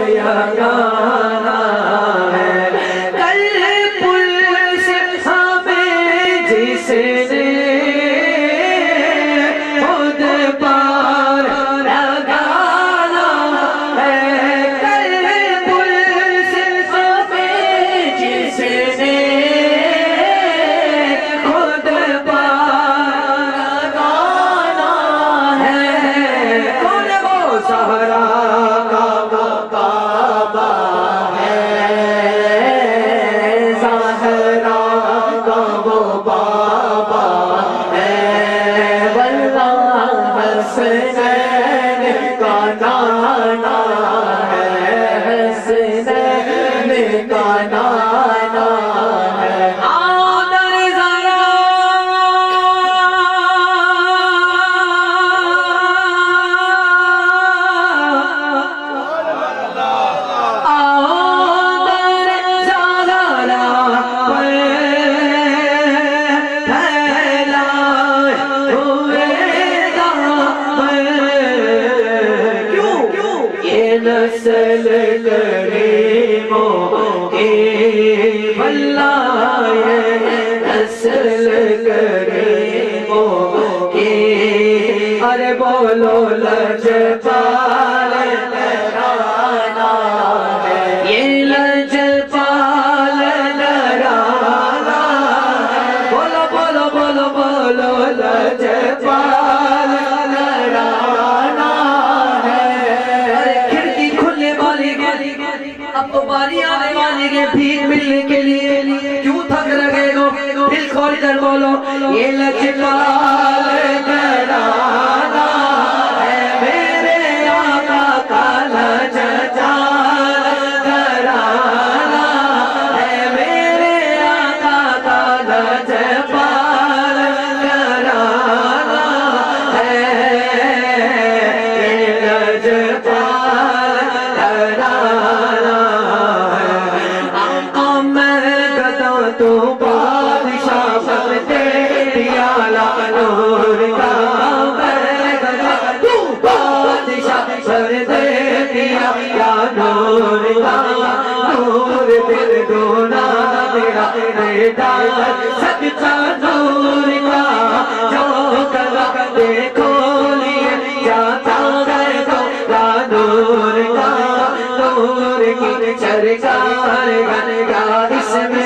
یگانہ ہے کل پلس ہمیں جس نے خود پار لگانا ہے کل پلس ہمیں جس نے خود پار لگانا ہے کون وہ سہرا نسل کریموں کی واللہ یہ نسل کریموں کی ارے بولو لجپال لہرانا ہے یہ لجپال لہرانا بولو بولو بولو بولو لجپال لہرانا اب تو باری آنے والی ہے بھیک ملنے کے لیے کیوں تھک رہے ہو دل کھول کر بولو یہ لجپال لہرانا ہے میرے آقا کا لجپال لہرانا ہے میرے آقا کا لجپال لہرانا ہے یہ لجپال لہرانا تو بادشاہ سب دے دیا نور کا تو بادشاہ سب دے دیا نور کا نور دل دونا تیرا ریڈا سچا نور کا جو کلا دیکھو لیے جاتا ہے تو نور کا نور کی چرچار گنگا اس میں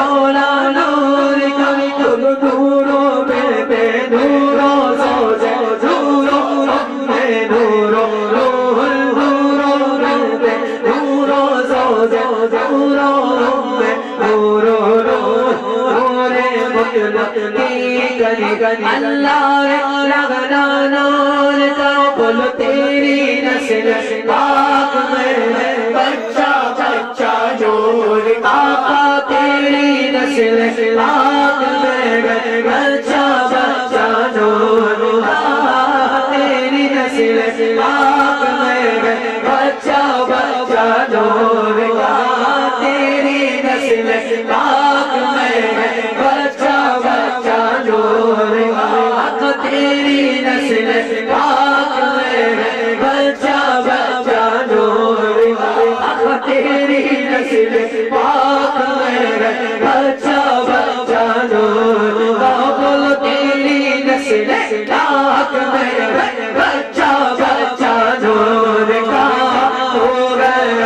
اللہ لگنا نور کا بول تیری نسل پاک میں بچہ بچہ جوڑ آقا تیری نسل پاک میں بچہ بچہ جوڑ تیری نسل پاک میں بچہ بچہ جوڑ تیری نسل پاک میں بچہ بچہ جوڑ تیری نسل پاک میں بچہ بچہ جوڑ تیری نسل پاک میں بچہ بچہ جوڑ بول تیری نسل پاک میں بچہ بچہ جوڑ نور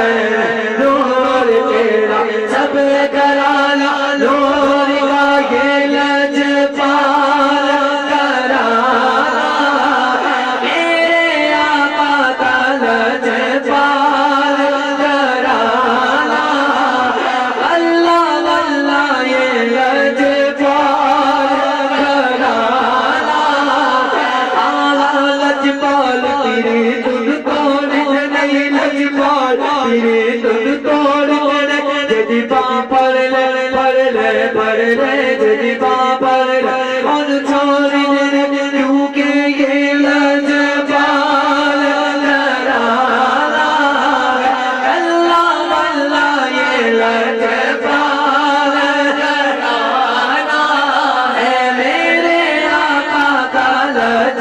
تیرا سب کرانا نور کا یہ لجپال کرانا میرے آقا کا لجپال کرانا اللہ اللہ یہ لجپال کرانا لجپال تیری تن توڑ نہیں لجپال تیری تن توڑ جدی پاپر لے پڑھ لے جدی پاپر لے اور چھوڑی دے کیونکہ یہ لجپال لہرانا اللہ اللہ یہ لجپال لہرانا ہے میرے آقا کا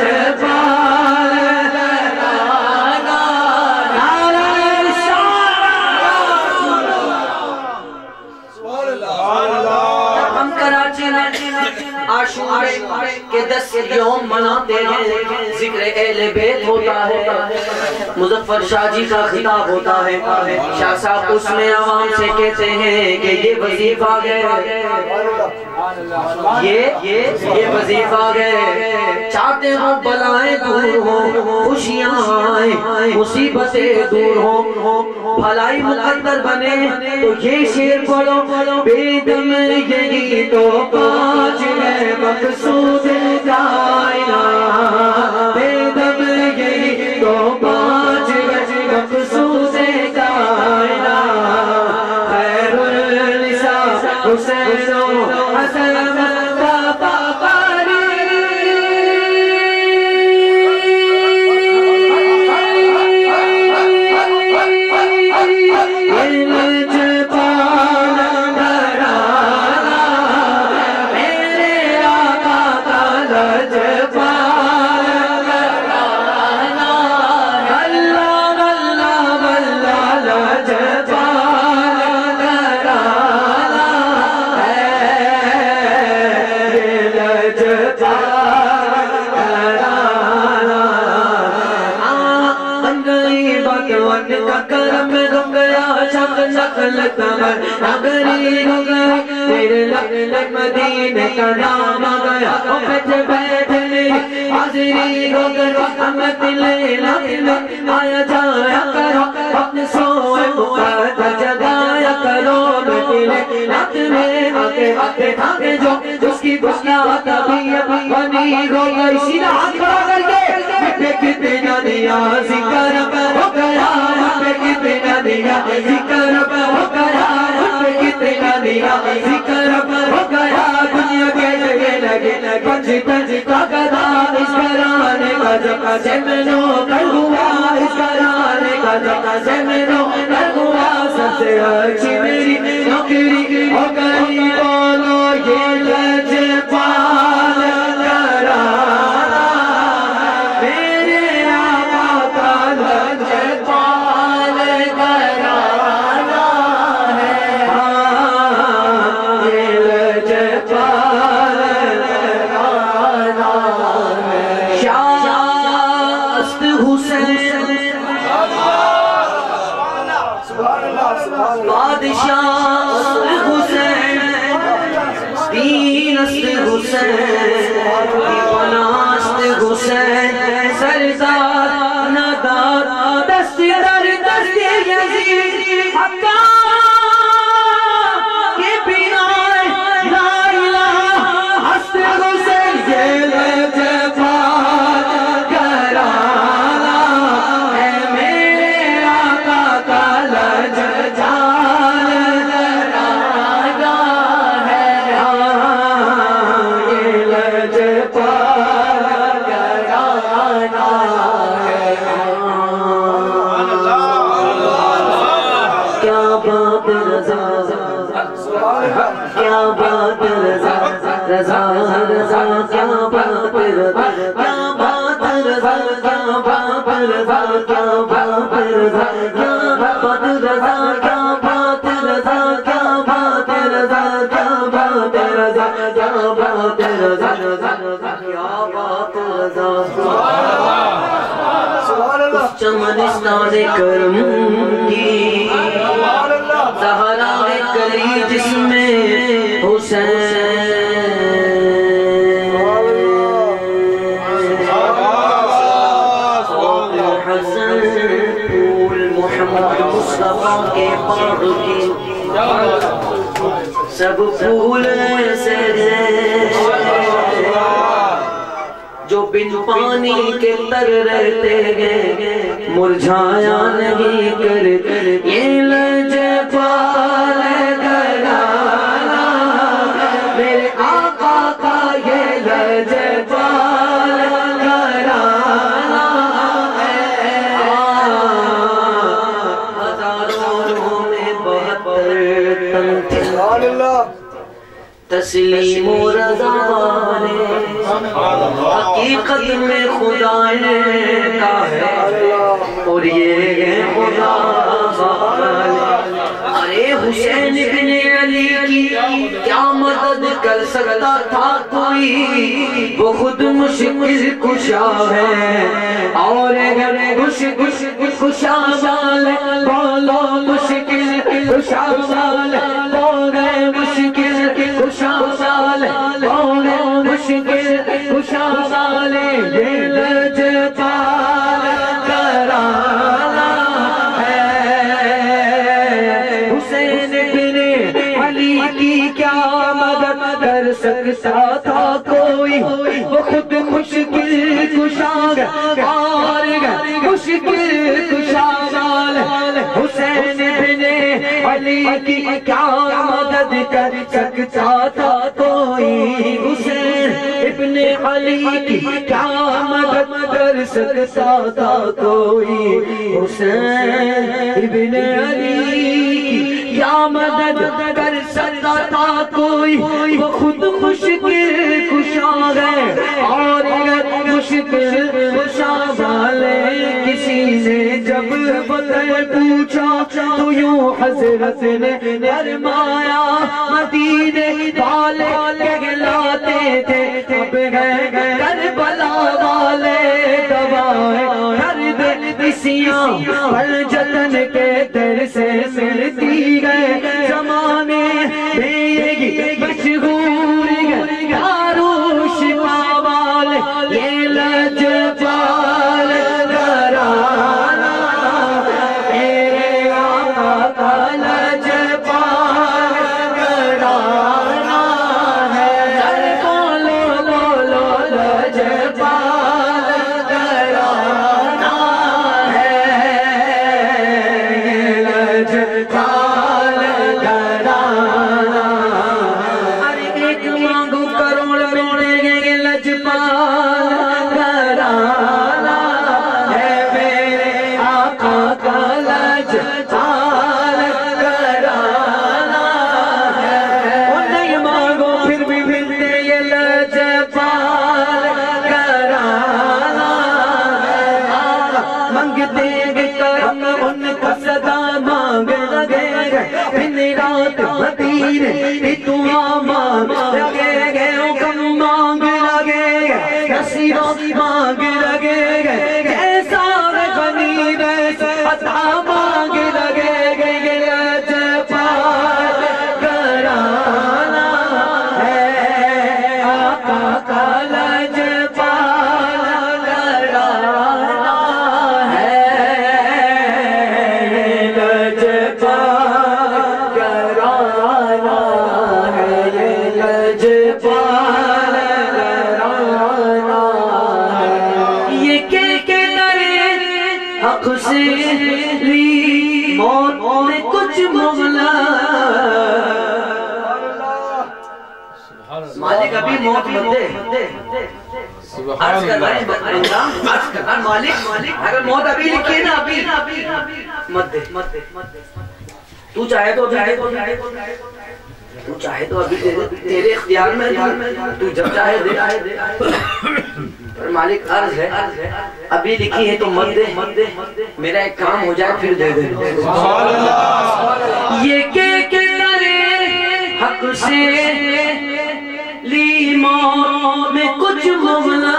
لجپال لہرانا نعرہ رسالت کے 10 یوم مناتے ہیں، ذکر اہل بیت ہوتا ہے، مظفر شاہ جی کا خطاب ہوتا ہے، شاہ صاحب اس میں عوام سے کہتے ہیں کہ یہ وظیفہ گئے، یہ وظیفہ گئے، چاہتے ہو بلائیں دور ہو، خوشیاں آئیں، مصیبتیں دور ہو، بھلائی مقدر بنے، تو یہ شعر پڑھو، بے دم یہی تو پاج ہے مقصود کائنات، بے دم یہی تو پاج ہے مقصود کائنات، خیر النساء حسین و حسن مدینے کا نام گیا بیٹھ بیٹھنے حاضری ہو گئے رحمت لیلا آیا جایا کرو اپنے سوئے مقدر جگایا کرو بیٹھنے رات میں آگے بیٹھا کے جو جس کی بنیاد طبیعت بنی ہو گئی سیدھا ہاتھ کھڑا کر کے پہ کتنا دیا ذکر ہو گیا پہ کتنا دیا ذکر ہو گیا پہ کتنا دیا ذکر ہو گیا دنیا کے لگے لگے پنج کا گدا اس کرانے کا جگہ سے میں نو کر ہوا اس کرانے کا جگہ سے میں نو کر ہوا سب سے اچھی میری نوکری ہو گئی بولو یہ لج پال کرانا میرے آقا کا لج پال کرانا ہے یہ لج پال کرانا ہے شاست حسین بادشاہ حسین دینست حسین دیوانست حسین سردار ندار دست در دست یزید حقا کے بنا لا الہ ہست حسین یہ لج پال کرانا ہے میرے آقا کا لج کیا بات رضا رضا رضا کیا بات رضا کیا بات رضا کیا بات رضا کیا بات رضا کیا بات رضا کیا بات رضا کیا بات رضا کیا بات رضا کیا بات رضا کیا بات رضا اس چمنستان کرم کی زہرا کری جس میں حسین حسن پھول محمد مصطفیٰ کے پاک کی سب پھول ایسے ہیں جو بن پانی کے تر رہتے گئے مرجھایا نہیں کرتے یہ لج پال کرانا میرے آقا کا یہ لج پال کرانا ہزاروں میں 72 تن تھے تسلیم و رضا والے حقیقت میں خدا کا ہے اور یہ خدا والے ارے حسین بن علی کی کیا مدد کر سکتا تھا کوئی، وہ خود مشکل کشا ہے، اور اگر مشکل کشا والے بولو مشکل کشا والے بولے مشکل کشا والے بولے مشکل کشا والے یہ لجپال کرانا ہے۔ حسین بن علی کی کیا مدد کر سکتا تھا کوئی، وہ خود مشکل کشا اور مشکل کشا والے حسین بن علی کی کیا مدد کر سکتا تھا کوئی، حسین ابن علی کی کیا مدد کر سکتا تھا کوئی، حسین ابن علی کی کیا مدد کر سکتا تھا کوئی، وہ خود مشکل کشا ہے، اور مشکل کشا والے کسی نے جب بدر پوچھا تو یوں حضرت نے فرمایا مدینے والے کہلاتے تھے اب ہے کربلا والے گواہ کر دے کسیاں پر جتن کے در سے ملتی گئے زمانے میں مشہور داروش والے یہ لجپال گھرانا میرے آقا کا لجپال گھرانا ہے، بولو بولو لجپال گھرانا ہے، لجپال گھرانا۔ ارے ایک مانگو کروڑ ملیں گے لجپال گھرانا ہے، میرے آقا کا لجپال گھرانا ہے، اور نہیں مانگو پھر بھی ملتے یہ لجپال گھرانا ہے، آقا منگتے گے کرم ان کا صدا مانگ لگے گے، دن رات مدینے دعا مانگ لگے گے، حکم مانگ لگے گے، نصیب مانگ لگے گے، کیسا غنی ویسے عطا مانگ لگے گے، یہ لجپال گھرانا ہے، آقا کا لجپال گھرانا ہے، یہ لجپال گھرانا ہے، یہ لجپال گھرانا ہے، یہ کہ نرے حق سے لی موت میں کچھ مغلا، مالک ابھی موت مت دے، عرض کر بھائی بندہ عرض کر مالک اگر موت ابھی لکھی نا ابھی مت دے، تو چاہے تو ابھی دے دے، تیرے اختیار میں تو جب چاہے دے، پر مالک عرض ہے ابھی لکھی ہے تو مت دے، میرا ایک کام ہو جائے پھر دے دے۔ یہ کہ نرے حق سے لی موت میں کچھ مغلا،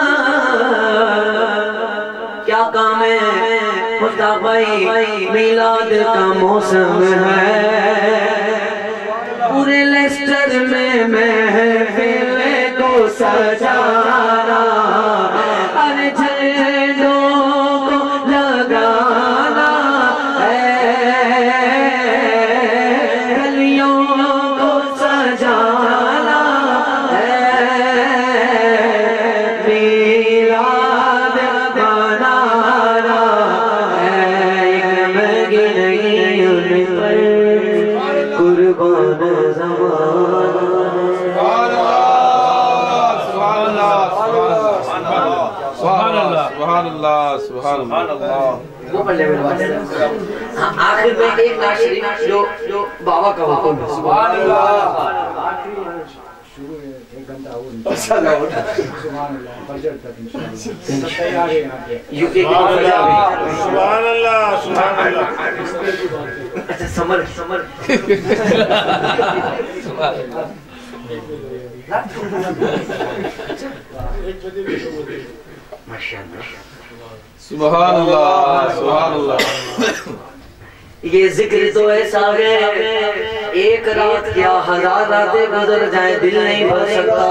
کیا کام ہے مصطفی میلاد کا موسم ہے، پورے لیسٹر میں محفل کو سجانا، ہر جھنڈوں کو لگانا ہے، گلیوں کو سجانا ہے، میلاد بنانا ہے، ایک مگی نہیں ان پر قربان زمانہ۔ سبحان اللہ۔ وہ پڑھ لے میرے آخر میں ایک نعت شریف جو بابا کا حکم ہے، سبحان اللہ۔ घंटा हो सुभान अल्लाह फजर तक इंशाअल्लाह तैयार है यहां पे यूके की सुभान अल्लाह सुभान अल्लाह। अच्छा समर सुभान अल्लाह सुभान अल्लाह। ये जिक्र तो ऐसा है एक रात क्या 1000 रातें गुजर जाए दिल नहीं भर सकता,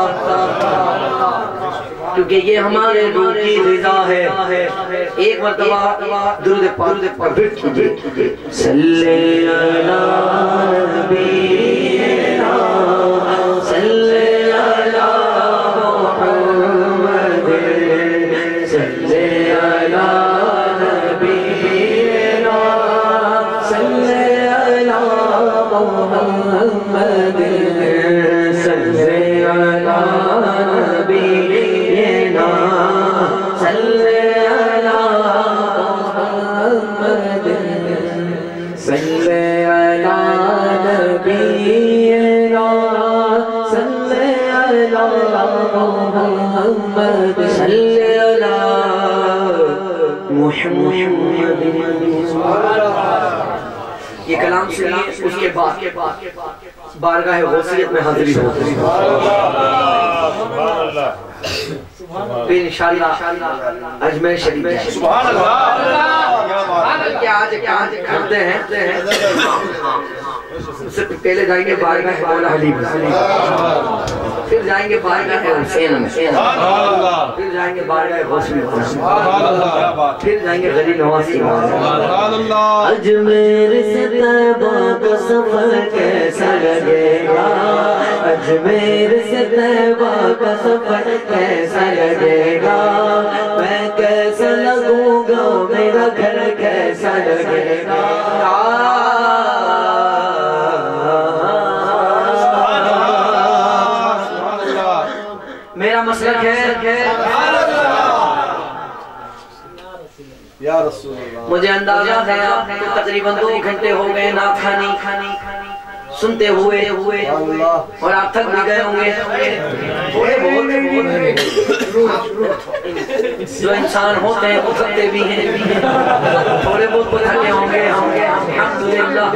क्योंकि ये हमारे रूह की ग़िज़ा है। एक मर्तबा दुरूद पाक सल्ले अला नबीना सल्ले अला मुहम्मद सल्ले अला नबीना सल्ले अला मुहम्मद सल्ले अला नबीना सल्ले अला मुहम्मद सल्ले अला नबीना सल्ले अला मुहम्मद सल्ले अला मुहम्मद। ये कलाम सुनिए, उसके बाद बारगाह गौसियत में हाजिरी हो फिर इंशाअल्लाह अजमेर शरीफ सुभान अल्लाह। क्या आज करते हैं उससे पहले जाएंगे बारगाह मौला अली में, फिर जाएंगे बारगाह हुसैन में, फिर जाएंगे बारगाह गौस में, फिर जाएंगे गली नवाज की। अजमेर से तैबा का सफर कैसा लगेगा, अजमेर से तैबा का सफर कैसा लगेगा, मैं कैसा लगूंगा मेरा घर कैसा लगेगा। मेरा मसलक है या रसूल अल्लाह। मुझे अंदाजा है आपको तकरीबन 2 घंटे हो गए ना खानी सुनते हुए और आप थक भी गए होंगे। थोड़े बहुत जो इंसान होते हैं वो थकते भी हैं, थोड़े बहुत थके होंगे अल्हम्दुलिल्लाह।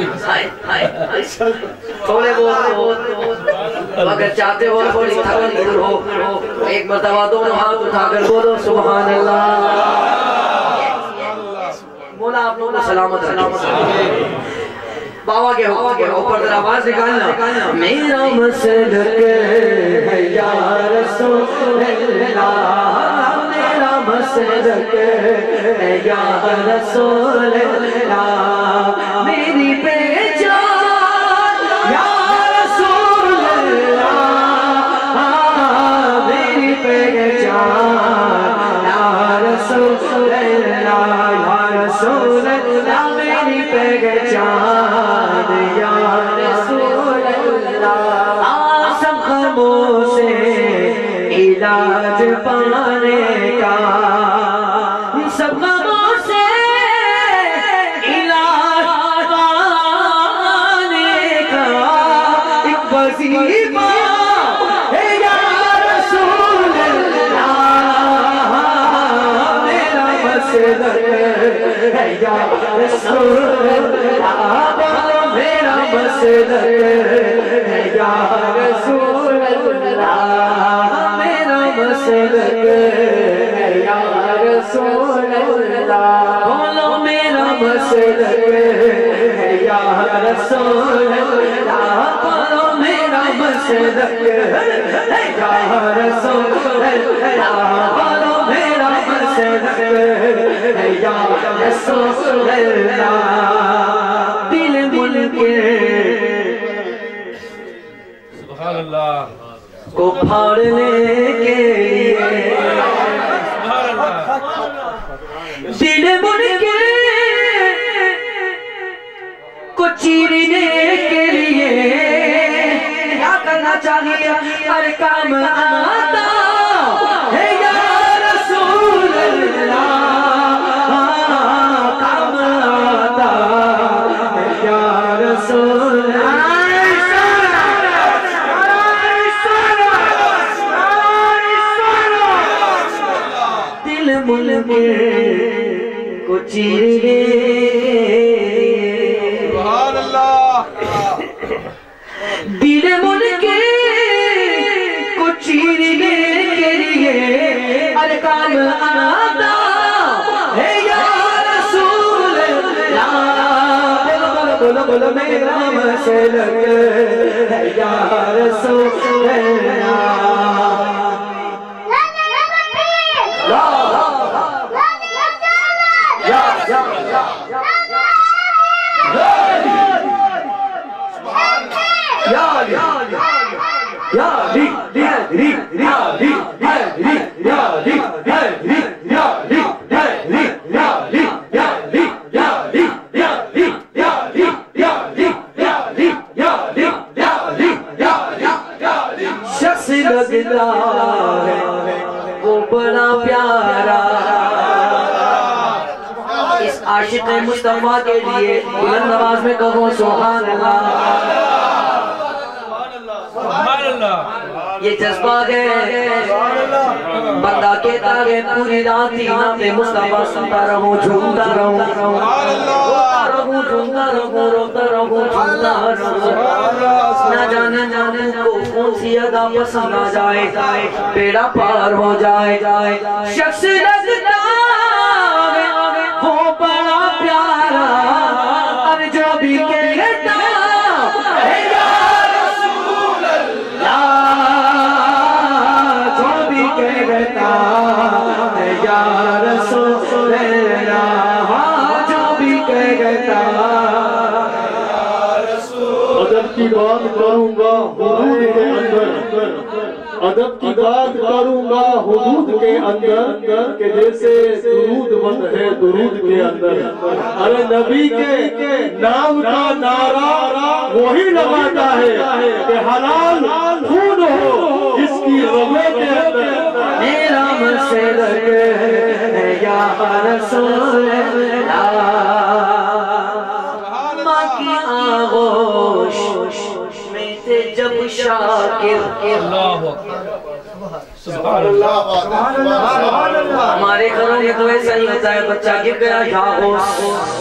थोड़े बहुत अगर चाहते हो थोड़ी थकान दूर हो, एक मर्तबा दोनों हाथ उठाकर बोलो सुभान अल्लाह। बोला आप लोगों को सलामत बाबा के ऊपर जरा आवाज निकालना। मेरा मसलक है या रसूल अल्लाह, मेरा मसलक है या रसूल अल्लाह, मेरी पहचान या रसूल अल्लाह, मेरी पहचान या रसूल अल्लाह, या रसूल अल्लाह मेरी पहचान या रसूल अल्लाह। सब गमों से इलाज पाने का, सब गमों से इलाज पाने का एक वजीफा है या रसूल अल्लाह, मेरा मसलक है या रसूल अल्लाह, मेरा मसलक है या रसूल अल्लाह, मेरा मसलक है या रसूल अल्लाह। बोलो मेरा मसलक है या रसूल अल्लाह, बोलो मेरा मसलक है या रसूल अल्लाह, बोलो मेरा मसलक है या रसूल अल्लाह। दिल मुनके सुभान अल्लाह को फाड़ने के लिए, दिल मुनके को चीरने के लिए क्या करना चाहिए? हर काम आता है या रसूल अल्लाह, काम आता है या रसूल अल्लाह। چیر لے سبحان اللہ دل ملکے کو چیرنے کے لیے ارکان آتا ہے یا رسول اللہ بولو بولو میرا مسلک ہے یا رسول اللہ شخص لگتا ہے وہ بڑا پیارا اس عاشق مصطفیٰ کے لیے بلند آواز میں کہو سبحان اللہ سبحان اللہ یہ جذبہ ہے بندہ کہتا ہے پوری رات ہی نام مصطفیٰ سنتا رہوں جھومتا رہوں روتا رہوں جھومتا رہوں روتا رہوں جھومتا رہوں نہ جانے کو کون سی ادا پسند آ جائے بیڑا پار ہو جائے شخص لگتا ہے وہ بڑا پیارا اور جو بھی کہتا ہے یا رسول اللہ جو بھی کہتا ہے یا رسول اللہ جو بھی کہتا ادب کی بات کروں گا حدود کے اندر ادب کی بات کروں گا حدود کے اندر کہ جیسے درود بند ہے درود کے اندر ارے نبی کے نام کا نعرہ وہی لگاتا ہے کہ حلال خون ہو اس کی رگوں کے اندر میرا مسلک ہے یا رسول اللہ ماں کی آغوش میں تھے جب شاکر اللہ سبحان اللہ ہمارے گھروں میں تو ایسا ہی ہوتا ہے بچہ گر گیا یا غوث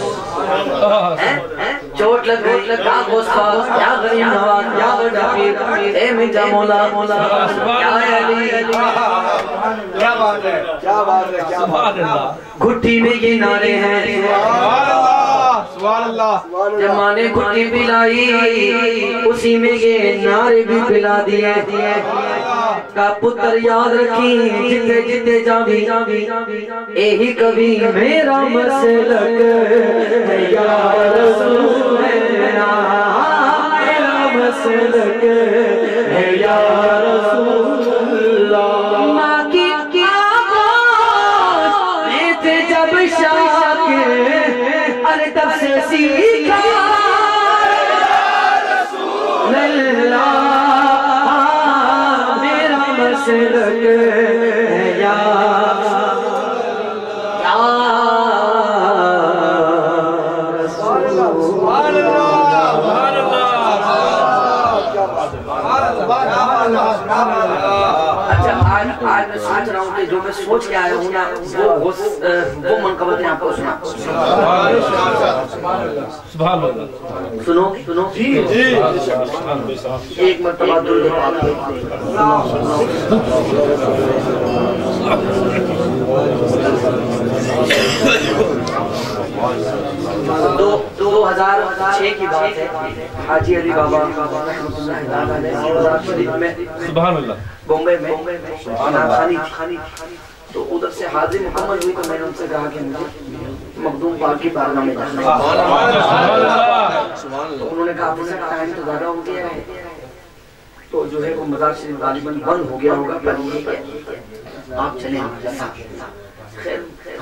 چوٹ لگ گئی یا غوث پاس یا غریب نواز یا بڑا پیر اے میٹھا مولا یا علی کیا بات ہے سبحان اللہ گھٹی میں یہ نعرے ہیں سبحان اللہ جب ماں نے گھٹی پلائی اسی میں یہ نعرے بھی پلا دیے کا پتر یاد رکھی جتے جتے جاوی ایہی کبھی میرا مسلک ہے یا رسول اللہ میرا مسلک ہے یا رسول اللہ ماں کی آغوش میں تھے جب شاکر ارے تب سے سیکھا اللہ میرا مسلک ہے یا رسول اچھا آج میں سوچ رہا ہوں کہ جو میں سوچ کے آیا ہوں نا وہ منقبت ہے آپ کو سنا سبحان اللہ سنو ایک مرتبہ درود پاک دو ہزار چھ کی بات ہے حاجی علی بابا رحمۃ اللہ علیہ سبحان اللہ بمبئی میں خانی تو ادھر سے حاضری مکمل ہوئی تو میں نے ان سے کہا کہ مجھے مخدوم پاک کی بارگاہ میں جانا ہے تو انہوں نے کہا آپ سے ٹائم تو زیادہ ہو گیا ہے تو جو ہے وہ مزار شریف غالباً بند ہو گیا ہوگا پر یہ کہ آپ چلیں خیر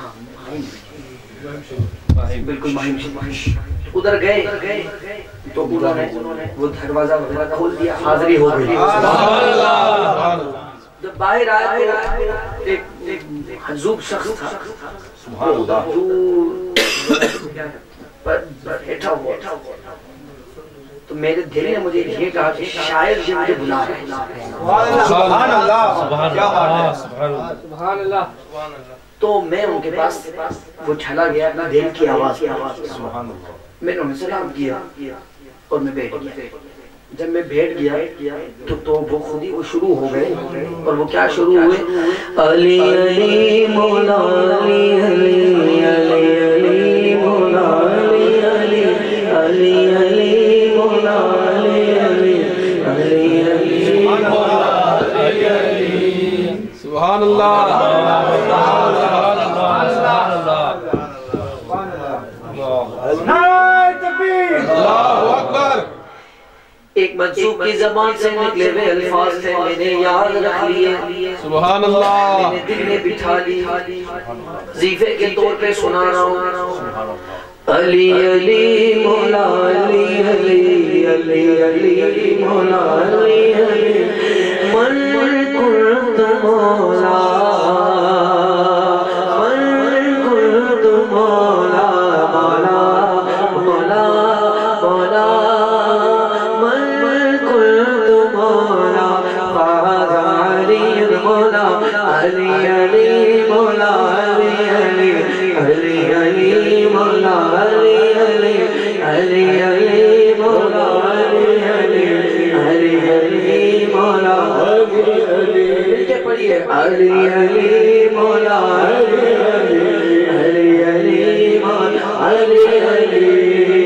بالکل مہم ادھر گئے تو انہوں نے وہ دروازہ کھول دیا حاضری ہو گئی جب باہر آئے تو ایک حضوب شخص تھا بیٹھا ہوا تو میرے دل نے مجھے یہ کہا کہ شاید یہ مجھے بلا رہے ہیں سبحان اللہ سبحان اللہ سبحان اللہ تو تو میں ان کے پاس وہ چلا گیا دل کی آواز میں نے انہیں سلام کیا اور میں بیٹھ گیا. جب میں بیٹھ گیا تو وہ خود ہی وہ شروع ہو گئے اور وہ کیا شروع ہوئے علی علی مولا علی علی علی علی مولا علی علی علی علی مولا علی علی علی علی سبحان اللہ اللہ اکبر. ایک منصوب کی زبان سے نکلے ہوئے الفاظ تھے میں نے یاد رکھ لیے سبحان اللہ. میں نے دل میں بٹھا لی وظیفے کے طور پہ سنا رہا ہوں علی علی مولا علی علی علی علی مولا علی علی من قرت مولا من قرت مولا مولا مولا مولا من قرت مولا فاز علی مولا علی علی مولا علی علی علی علی مولا علی علی علی علی مولا علی علی علی علی مولا علی علی کیا پڑھیے علی علی مولا علی علی علی علی مولا علی علی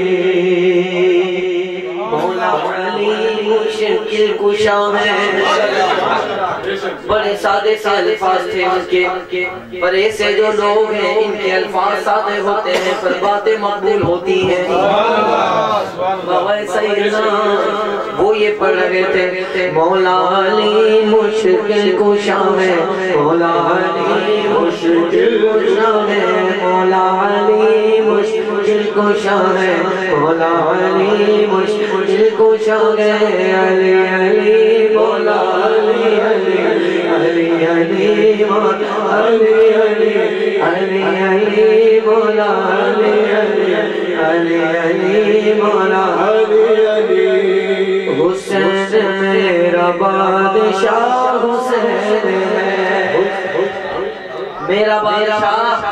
مولا علی مشکل کشا ہے. بڑے سادے سے الفاظ تھے ان کے پر ایسے جو لوگ ہیں ان کے الفاظ سادے ہوتے ہیں پر باتیں مقبول ہوتی ہیں. بابا سیدنا وہ یہ پڑھ رہے تھے مولا علی مشکل کشا ہے مولا علی مشکل کشا ہے مولا علی مشکل کشا ہے مولا علی مشکل کشا ہے علی علی مولا علی علی علی علی مولا علی علی علی علی مولا علی علی علی علی مولا علی علی حسین میرا بادشاہ حسین ہے میرا بادشاہ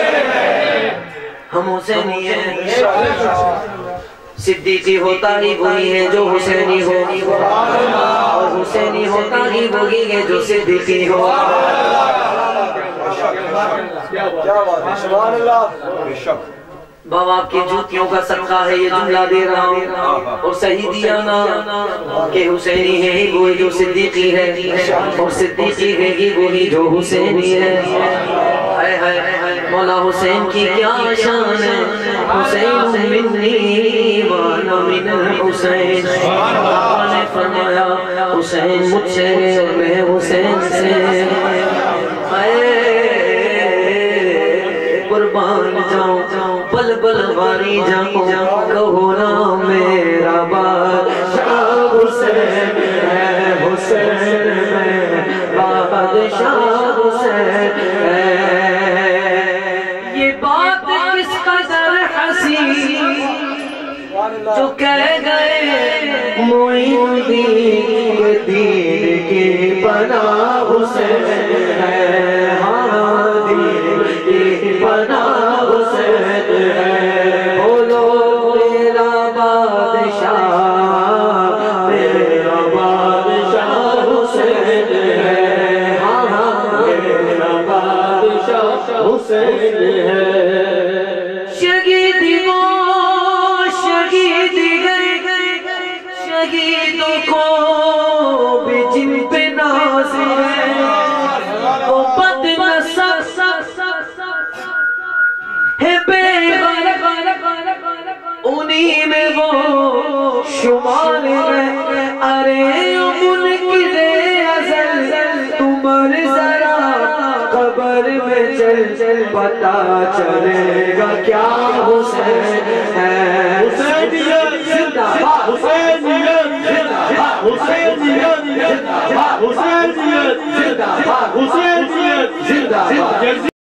ہم حسینی ہیں. صدیقی ہوتا ہی وہی ہے جو حسینی ہو اور حسینی ہوتا ہی وہی ہے جو صدیقی ہو. بابا آپ کی جوتیوں کا صدقہ ہے یہ جملہ دے رہا ہوں اور صحیح دیا نا کہ حسینی ہے ہی وہی جو صدیقی ہے اور صدیقی ہے ہی وہی جو حسینی ہے. مولا حسین کی کیا شان ہے حسین منی وانا من حسین. آپ نے فرمایا حسین مجھ سے میں حسین سے قربان جاؤں بل بل واری جاؤں کہو نا میرا بادشاہ حسین ہے حسین میں بادشاہ حسین ہے. یہ بات کس قدر حسین جو کہہ گئے معین الدین کے دین کی پناہ حسین ہے. ہاں دین کی پناہ حسین ہے. بولو میرا بادشاہ حسین ہے. ہاں میرا بادشاہ حسین ہے. شہیدوں کو بھی جن پہ ناز ہے وہ بد نصب ہے بے غرب انہی میں وہ شمار ہے. ارے منکر ازل تمہر ذرا قبر میں چل پتا چلے گا کیا حسین ہے. حسینیت زندہ باد حسینیت زندہ باد حسینیت زندہ باد حسینیت زندہ باد حسینیت زندہ باد.